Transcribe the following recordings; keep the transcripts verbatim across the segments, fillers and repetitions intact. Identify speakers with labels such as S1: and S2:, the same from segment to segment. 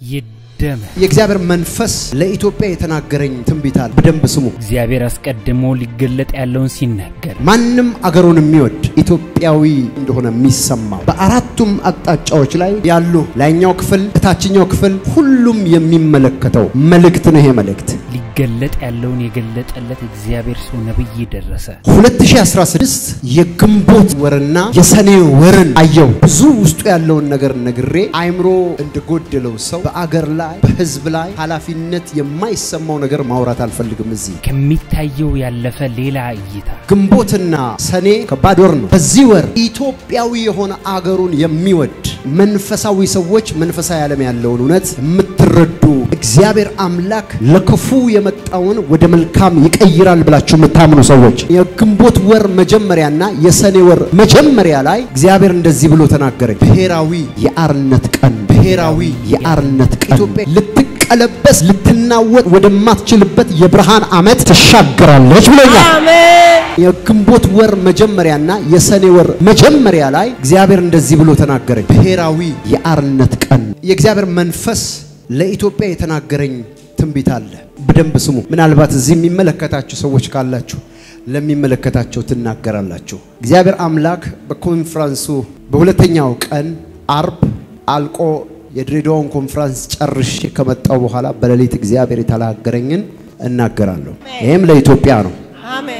S1: ይደም
S2: የእግዚአብሔር መንፈስ ለኢትዮጵያ የተናገረኝ ትንቢታል በደንብ ስሙ
S1: እግዚአብሔር አስቀድሞ ሊገለጥ ያለውን ሲናገር
S2: ማንንም አገሩን የሚወድ ኢትዮጵያዊ እንደሆነ የሚሰማው በአራቱም አቅጣጫዎች ላይ ያሉ ላይኛው ክፍል ታችኛው ክፍል ሁሉም የሚመለከተው መልእክት ነው። ይሄ መልእክት
S1: ሊገለጥ ያለውን የገለጠለት እግዚአብሔር ሰው ነብይ ደረሰ
S2: ሁለት ሺህ አስራ ስድስት የግንቦት ወርና የሰኔ ወርን አየው ብዙ ውስጡ ያለውን ነገር ነግሬ አይምሮ እንደጎደለው ሰው በአገር ላይ በህዝብ ላይ ኃላፊነት የማይሰማው ነገር ማውራት አልፈልግም። እዚህ
S1: ከሚታየው ያለፈ ሌላ እይታ
S2: ግንቦትና ሰኔ ከባድ ወር ነው። በዚህ ወር ኢትዮጵያዊ የሆነ አገሩን የሚወድ መንፈሳዊ ሰዎች መንፈሳዊ ዓለም ያለውን እውነት የምትረዱ እግዚአብሔር አምላክ ለክፉ የመጣውን ወደ መልካም ይቀይራል ብላችሁ የምታምኑ ሰዎች የግንቦት ወር መጀመሪያና የሰኔ ወር መጀመሪያ ላይ እግዚአብሔር እንደዚህ ብሎ ተናገረኝ። ብሔራዊ የአርነት ቀን ብሔራዊ የአርነት ቀን ኢትዮጵያ ልትቀለበስ ልትናወጥ ወደማትችልበት የብርሃን ዓመት ተሻገራለች ብሎኛል። አሜን። የግንቦት ወር መጀመሪያና የሰኔ ወር መጀመሪያ ላይ እግዚአብሔር እንደዚህ ብሎ ተናገረኝ። ብሔራዊ የአርነት ቀን የእግዚአብሔር መንፈስ ለኢትዮጵያ የተናገረኝ ትንቢት አለ። በደንብ ስሙ። ምናልባት እዚህ የሚመለከታችሁ ሰዎች ካላችሁ ለሚመለከታቸው ትናገራላችሁ። እግዚአብሔር አምላክ በኮንፈረንሱ በሁለተኛው ቀን አርብ አልቆ የድሬዳዋን ኮንፈረንስ ጨርሼ ከመጣው በኋላ በሌሊት እግዚአብሔር የተናገረኝን እናገራለሁ። ይሄም ለኢትዮጵያ ነው። አሜን።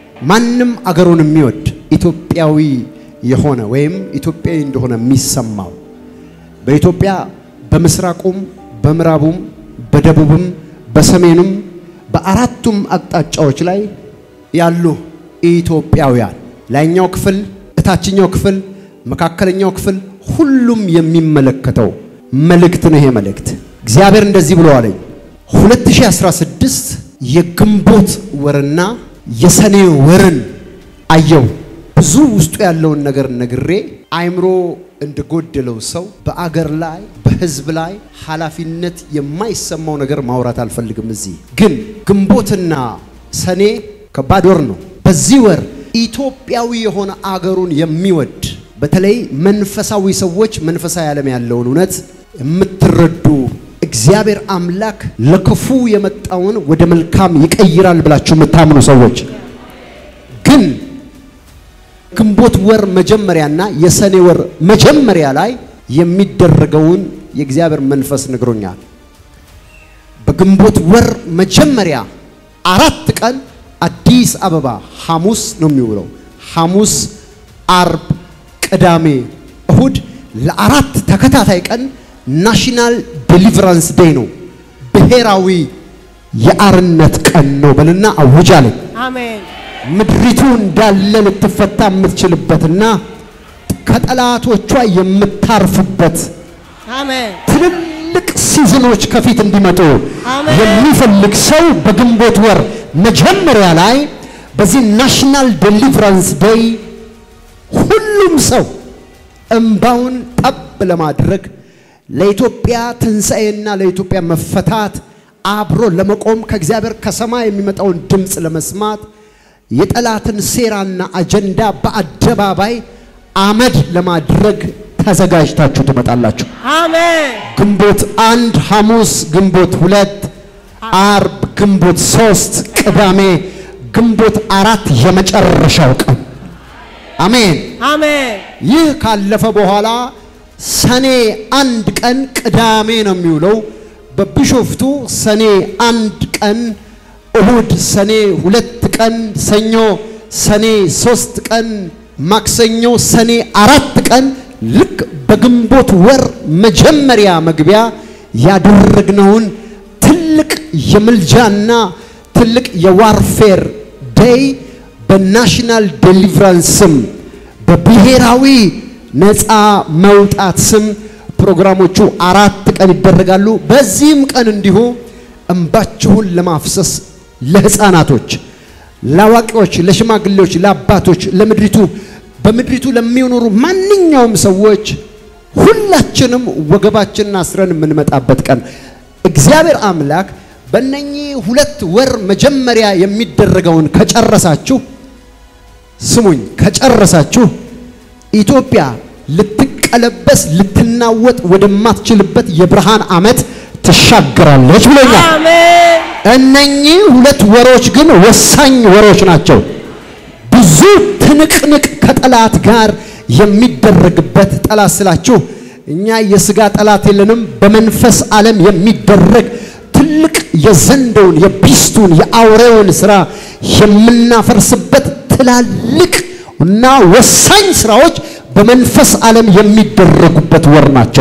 S2: ማንንም አገሩን የሚወድ ኢትዮጵያዊ የሆነ ወይም ኢትዮጵያዊ እንደሆነ የሚሰማው በኢትዮጵያ በምስራቁም በምዕራቡም በደቡብም በሰሜኑም በአራቱም አቅጣጫዎች ላይ ያሉ ኢትዮጵያውያን ላይኛው ክፍል ታችኛው ክፍል መካከለኛው ክፍል ሁሉም የሚመለከተው መልእክት ነው። ይሄ መልእክት እግዚአብሔር እንደዚህ ብሎ አለኝ። ሁለት ሺህ አስራ ስድስት የግንቦት ወርና የሰኔ ወርን አየው ብዙ ውስጡ ያለውን ነገር ነግሬ አይምሮ እንደጎደለው ሰው በአገር ላይ በህዝብ ላይ ኃላፊነት የማይሰማው ነገር ማውራት አልፈልግም። እዚህ ግን ግንቦትና ሰኔ ከባድ ወር ነው። በዚህ ወር ኢትዮጵያዊ የሆነ አገሩን የሚወድ በተለይ መንፈሳዊ ሰዎች መንፈሳዊ ዓለም ያለውን እውነት የምትረዱ እግዚአብሔር አምላክ ለክፉ የመጣውን ወደ መልካም ይቀይራል ብላችሁ የምታምኑ ሰዎች ግን ግንቦት ወር መጀመሪያና የሰኔ ወር መጀመሪያ ላይ የሚደረገውን የእግዚአብሔር መንፈስ ነግሮኛል። በግንቦት ወር መጀመሪያ አራት ቀን አዲስ አበባ ሐሙስ ነው የሚውለው። ሐሙስ፣ አርብ፣ ቅዳሜ፣ እሁድ ለአራት ተከታታይ ቀን ናሽናል ዴሊቨራንስ ዴይ ነው። ብሔራዊ የአርነት ቀን ነው በልና አውጃለሁ። አሜን። ምድሪቱ እንዳለ ልትፈታ የምትችልበትና ከጠላቶቿ የምታርፍበት አሜን ትልልቅ ሲዝኖች ከፊት እንዲመጡ የሚፈልግ ሰው በግንቦት ወር መጀመሪያ ላይ በዚህ ናሽናል ዴሊቨራንስ ዴይ ሁሉም ሰው እንባውን ጠብ ለማድረግ ለኢትዮጵያ ትንሣኤና ለኢትዮጵያ መፈታት አብሮ ለመቆም ከእግዚአብሔር ከሰማይ የሚመጣውን ድምጽ ለመስማት የጠላትን ሴራና አጀንዳ በአደባባይ አመድ ለማድረግ ተዘጋጅታችሁ ትመጣላችሁ። አሜን። ግንቦት አንድ ሐሙስ፣ ግንቦት ሁለት አርብ፣ ግንቦት ሶስት ቅዳሜ፣ ግንቦት አራት የመጨረሻው ቀን አሜን አሜን። ይህ ካለፈ በኋላ ሰኔ አንድ ቀን ቅዳሜ ነው የሚውለው በቢሾፍቱ። ሰኔ አንድ ቀን እሁድ፣ ሰኔ ሁለት ቀን ሰኞ፣ ሰኔ ሶስት ቀን ማክሰኞ፣ ሰኔ አራት ቀን ልክ በግንቦት ወር መጀመሪያ መግቢያ ያደረግነውን ትልቅ የምልጃና ትልቅ የዋርፌር ዴይ በናሽናል ዴሊቨራንስ ስም በብሔራዊ ነፃ መውጣት ስም ፕሮግራሞቹ አራት ቀን ይደረጋሉ። በዚህም ቀን እንዲሁ እንባችሁን ለማፍሰስ ለህፃናቶች፣ ለአዋቂዎች፣ ለሽማግሌዎች፣ ለአባቶች፣ ለምድሪቱ በምድሪቱ ለሚኖሩ ማንኛውም ሰዎች ሁላችንም ወገባችንን አስረን የምንመጣበት ቀን እግዚአብሔር አምላክ በእነኚህ ሁለት ወር መጀመሪያ የሚደረገውን ከጨረሳችሁ ስሙኝ ከጨረሳችሁ ኢትዮጵያ ልትቀ ልትቀለበስ ልትናወጥ ወደማትችልበት የብርሃን ዓመት ተሻግራለች ብሎኛል
S3: አሜን
S2: እነኚህ ሁለት ወሮች ግን ወሳኝ ወሮች ናቸው ብዙ ትንቅንቅ ከጠላት ጋር የሚደረግበት ጠላት ስላችሁ እኛ የሥጋ ጠላት የለንም በመንፈስ ዓለም የሚደረግ ትልቅ የዘንዶውን የቢስቱን የአውሬውን ሥራ የምናፈርስበት ትላልቅ እና ወሳኝ ሥራዎች በመንፈስ ዓለም የሚደረጉበት ወር ናቸው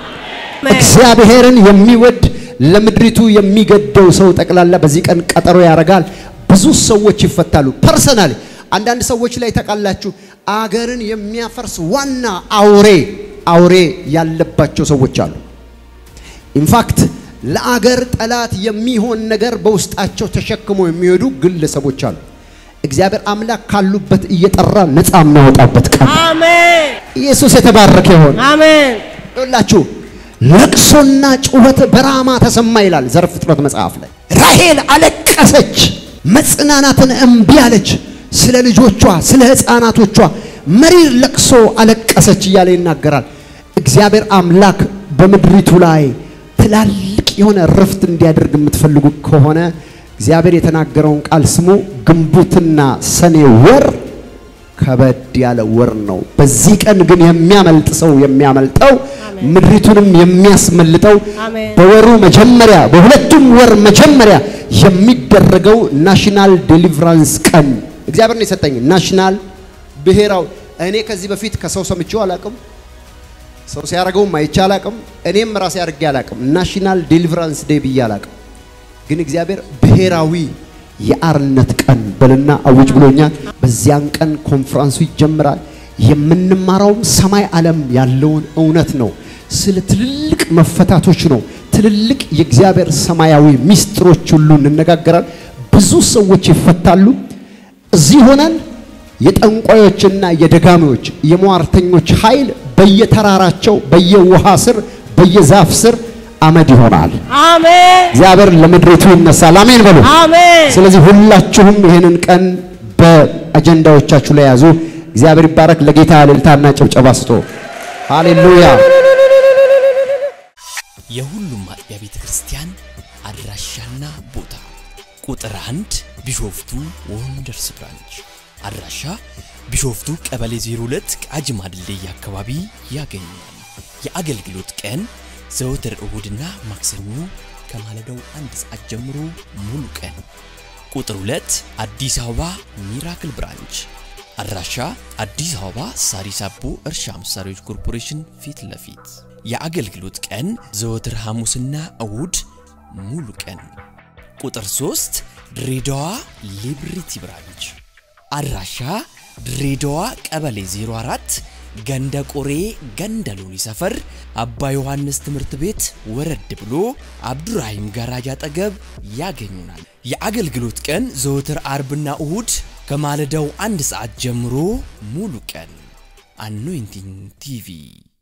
S2: እግዚአብሔርን የሚወድ ለምድሪቱ የሚገደው ሰው ጠቅላላ በዚህ ቀን ቀጠሮ ያረጋል ብዙ ሰዎች ይፈታሉ ፐርሰናሊ አንዳንድ ሰዎች ላይ ተቃላችሁ አገርን የሚያፈርስ ዋና አውሬ አውሬ ያለባቸው ሰዎች አሉ ኢንፋክት ለአገር ጠላት የሚሆን ነገር በውስጣቸው ተሸክሞ የሚሄዱ ግለሰቦች አሉ እግዚአብሔር አምላክ ካሉበት እየጠራ ነፃ የሚያወጣበት ቀን
S3: አሜን
S2: ኢየሱስ የተባረከ ይሁን
S3: አሜን
S2: ሁላችሁ ለቅሶና ጩኸት በራማ ተሰማ ይላል ዘፍጥረት መጽሐፍ ላይ ራሔል አለቀሰች መጽናናትን እምቢ አለች ስለ ልጆቿ ስለ ህፃናቶቿ መሪር ለቅሶ አለቀሰች ይያለ ይናገራል እግዚአብሔር አምላክ በመድሪቱ ላይ ትላልቅ የሆነ ረፍት እንዲያደርግ የምትፈልጉ ከሆነ እግዚአብሔር የተናገረውን ቃል ስሙ ግንቦትና ሰኔ ወር ከበድ ያለ ወር ነው በዚህ ቀን ግን የሚያመልጥ ሰው የሚያመልጠው ምድሪቱንም የሚያስመልጠው በወሩ መጀመሪያ በሁለቱም ወር መጀመሪያ የሚደረገው ናሽናል ዴሊቨራንስ ቀን እግዚአብሔር ነው የሰጠኝ ናሽናል ብሔራው እኔ ከዚህ በፊት ከሰው ሰምቼው አላቅም ሰው ሲያረጋው ማይቻል አላቅም እኔም ራሴ አርጌ አላቅም ናሽናል ዴሊቨራንስ ዴይ ብያላቅም ግን እግዚአብሔር ብሔራዊ የአርነት ቀን በልና አውጅ ብሎኛል በዚያን ቀን ኮንፈረንሱ ይጀምራል የምንማራው ሰማይ ዓለም ያለውን እውነት ነው ስለ ትልልቅ መፈታቶች ነው ትልልቅ የእግዚአብሔር ሰማያዊ ሚስጥሮች ሁሉ እንነጋገራለን ብዙ ሰዎች ይፈታሉ እዚህ ሆነን የጠንቋዮችና የደጋሚዎች የሟርተኞች ኃይል በየተራራቸው በየውሃ ስር በየዛፍ ስር አመድ ይሆናል
S3: አሜን
S2: እግዚአብሔር ለምድሪቱ ይነሳል አሜን በሉ
S3: አሜን
S2: ስለዚህ ሁላችሁም ይሄንን ቀን በአጀንዳዎቻችሁ ላይ ያዙ እግዚአብሔር ይባረክ ለጌታ እልልታና ጭብጨባ ስጡ ሃሌሉያ
S4: የሁሉም አጥቢያ ቤተክርስቲያን አድራሻና ቦታ ቁጥር አንድ ቢሾፍቱ ወንደርስ ብራንች አድራሻ ቢሾፍቱ ቀበሌ ዜሮ ሁለት ቃጂማ ድልድይ አካባቢ ያገኛል የአገልግሎት ቀን ዘወትር እሁድና ማክሰኞ ከማለዳው አንድ ሰዓት ጀምሮ ሙሉ ቀን ቁጥር ሁለት አዲስ አበባ ሚራክል ብራንች አድራሻ አዲስ አበባ ሳሪስ አቦ እርሻ መሳሪያዎች ኮርፖሬሽን ፊት ለፊት የአገልግሎት ቀን ዘወትር ሐሙስና እሁድ ሙሉ ቀን ቁጥር ሶስት ድሬዳዋ ሊብሪቲ ብራንች አድራሻ ድሬዳዋ ቀበሌ ዜሮ አራት ገንደ ቆሬ ገንደሎኒ ሰፈር አባ ዮሐንስ ትምህርት ቤት ወረድ ብሎ አብዱራሂም ጋራጅ አጠገብ ያገኙናል የአገልግሎት ቀን ዘወትር አርብና እሁድ ከማለዳው አንድ ሰዓት ጀምሮ ሙሉ ቀን አኖይንቲንግ ቲቪ